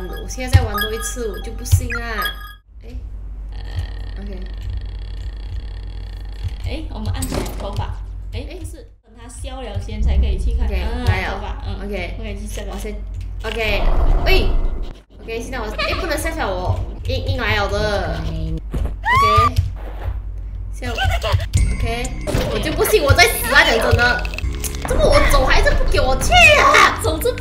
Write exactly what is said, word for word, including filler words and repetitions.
我现在再玩多一次，我就不信啦。哎，呃，OK， 哎，我们按起来头发。哎，不是，等它消了先才可以去看。 OK， 嗯， 来了头发，嗯 OK， OK，去下吧。 我先 OK， 喂 OK， 现在我哎不能下下我硬硬来了的 OK， 现在 OK， 我就不信我再死啊！讲真的，怎么我走还是不给我去啊？ 走这